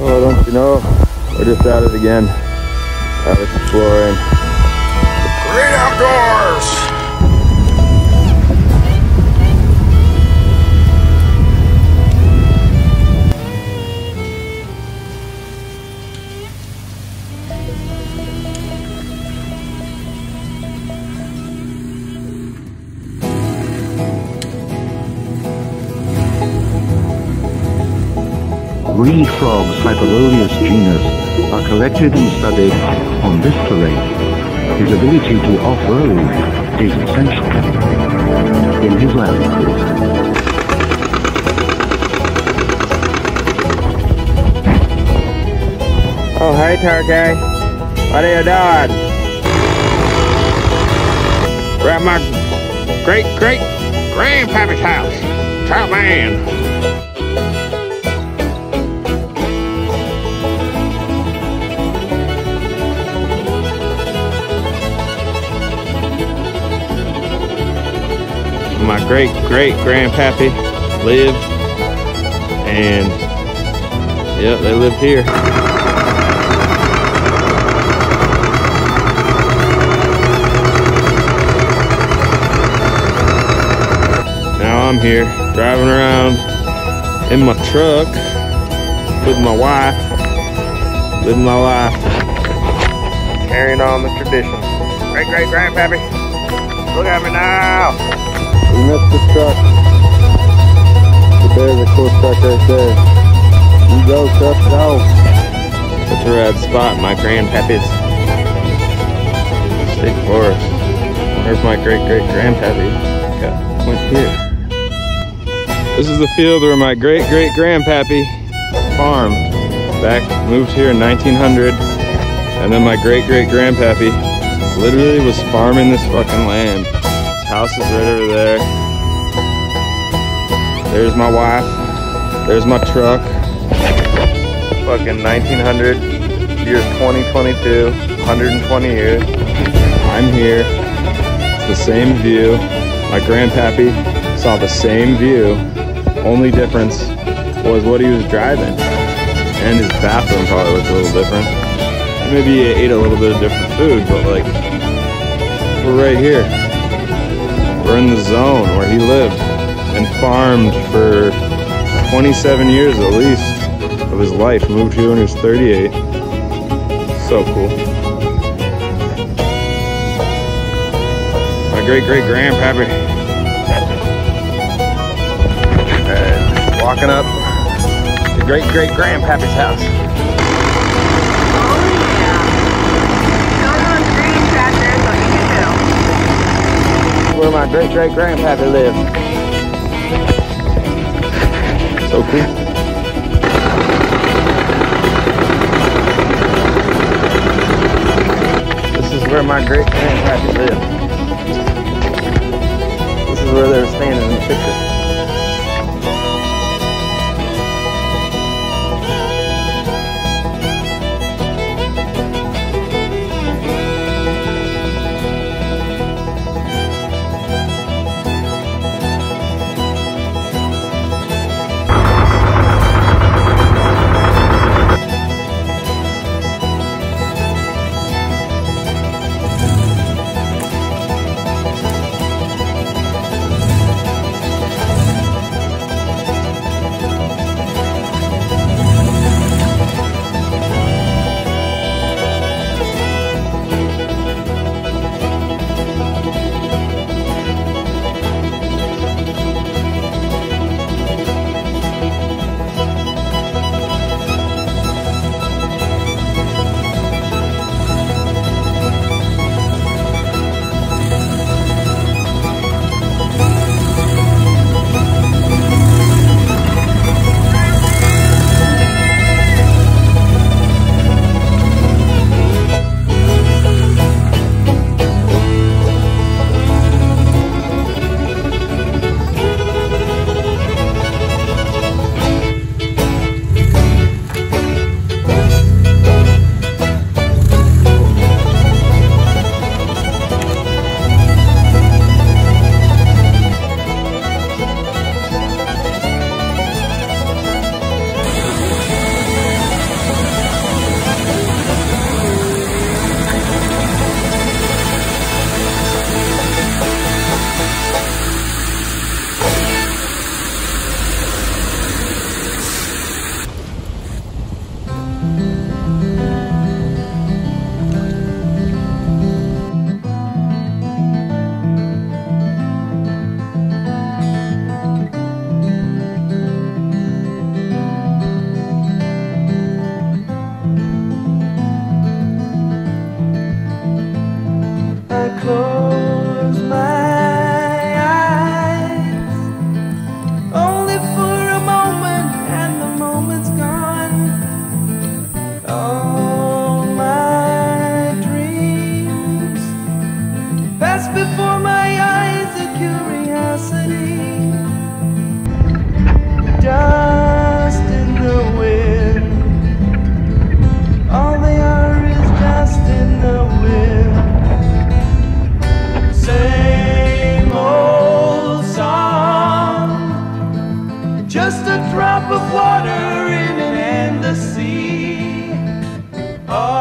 Oh, don't you know? We're just at it again. Out exploring. Great outdoors! Reed frogs, Hyperolius genus, are collected and studied on this terrain. His ability to off-road is essential in his land cruise. Oh, hey, turkey. What are you doing? We're at my great-great-grandpappy's house, Troutman. My great-great-grandpappy lived, and yep, they lived here. Now I'm here driving around in my truck with my wife, living my life, carrying on the tradition. Great-great-grandpappy, look at me now. We missed the truck. But there's a cool truck right there. You go, truck, go. That's a rad spot, my grandpappy's state forest. Where's my great-great-grandpappy? Got went here. This is the field where my great-great-grandpappy farmed. Moved here in 1900. And then my great-great-grandpappy literally was farming this fucking land. House is right over there. There's my wife. There's my truck. Fucking 1900. Year's 2022. 120 years. I'm here. It's the same view. My grandpappy saw the same view. Only difference was what he was driving. And his bathroom probably looked a little different. Maybe he ate a little bit of different food, but like, we're right here. We're in the zone where he lived and farmed for 27 years at least of his life. Moved here when he was 38. So cool. My great-great-grandpappy. And walking up to great-great-grandpappy's house. Where my great-great-grandpappy lived. So cool. This is where my great-grandpappy lived. This is where they were standing in the picture. close my eyes, only for a moment, and the moment's gone. All my dreams pass before my eyes, a curiosity, dust in the wind. All they are is dust in the wind. Same old song, just a drop of water in an endless sea.